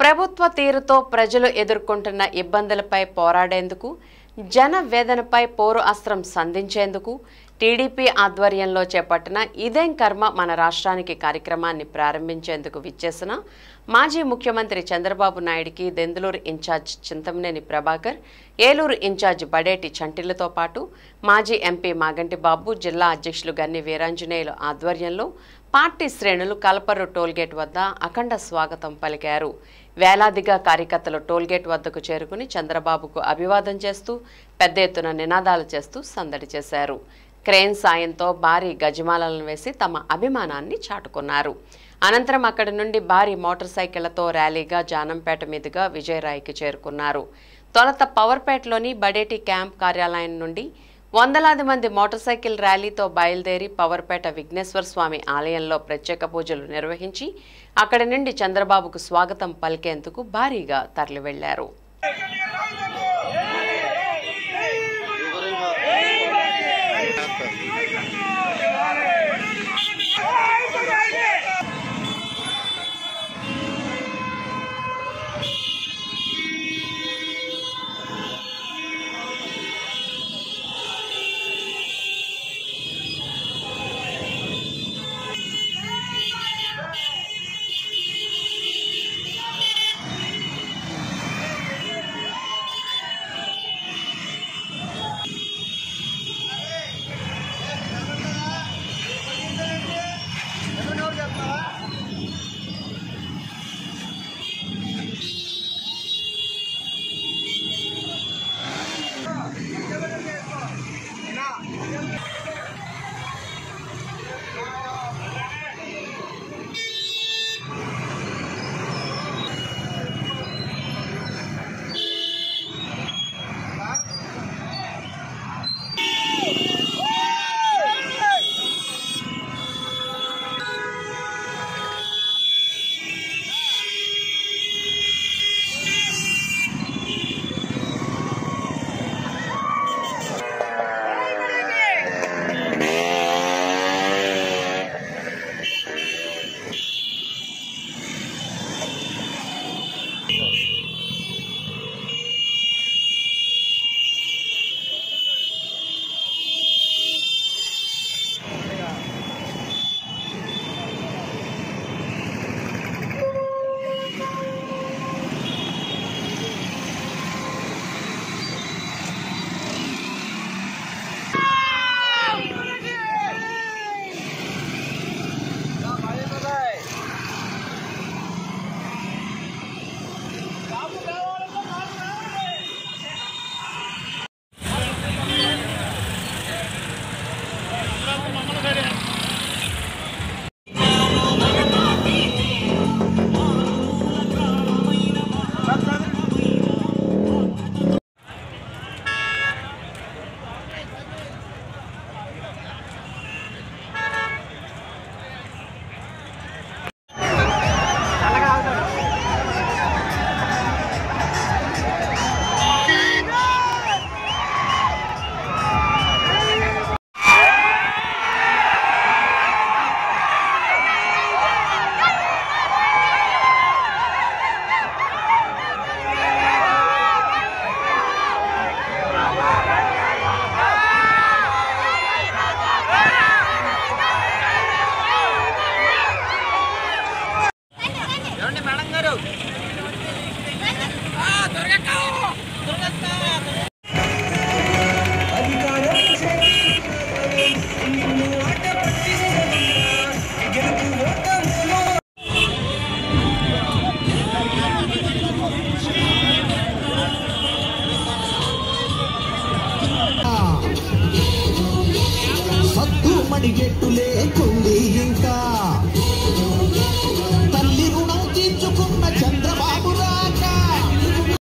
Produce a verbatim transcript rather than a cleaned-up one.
ప్రభుత్వ తీరుతో ప్రజలు ఎదుర్కొంటున్న ఇబ్బందులపై పోరాడేందుకు జన వేదనపై పోరు అస్త్రం సంధించేందుకు టీడీపీ ఆధ్వర్యంలో చేపట్టిన ఇదేం కర్మ మన రాష్ట్రానికి కార్యక్రమాన్ని ప్రారంభించేందుకు విచ్చేసిన మాజీ ముఖ్యమంత్రి చంద్రబాబు నాయుడుకి దెందులూరు ఇన్ఛార్జ్ చింతమనేని ప్రభాకర్, ఏలూరు ఇన్ఛార్జ్ బడేటి చంటిలతో పాటు మాజీ ఎంపీ మాగంటి బాబు, జిల్లా అధ్యక్షులు గన్ని వీరాంజనేయులు ఆధ్వర్యంలో పార్టీ శ్రేణులు కలపర్రు టోల్గేట్ వద్ద అఖండ స్వాగతం పలికారు. వేలాదిగా కార్యకర్తలు టోల్గేట్ వద్దకు చేరుకుని చంద్రబాబుకు అభివాదం చేస్తూ పెద్ద ఎత్తున నినాదాలు చేస్తూ సందడి చేశారు. క్రేన్ సాయంతో భారీ గజమాలను వేసి తమ అభిమానాన్ని చాటుకున్నారు. అనంతరం అక్కడి నుండి భారీ మోటార్ సైకిళ్లతో ర్యాలీగా జానంపేట మీదుగా విజయరాయికి చేరుకున్నారు. తొలుత పవర్పేటలోని బడేటి క్యాంప్ కార్యాలయం నుండి వందలాది మంది మోటార్ సైకిల్ ర్యాలీతో బయలుదేరి పవర్పేట విఘ్నేశ్వర స్వామి ఆలయంలో ప్రత్యేక పూజలు నిర్వహించి అక్కడి నుండి చంద్రబాబుకు స్వాగతం పలికేందుకు భారీగా తరలి వెళ్లారు. సత్తు మణిగెట్టులే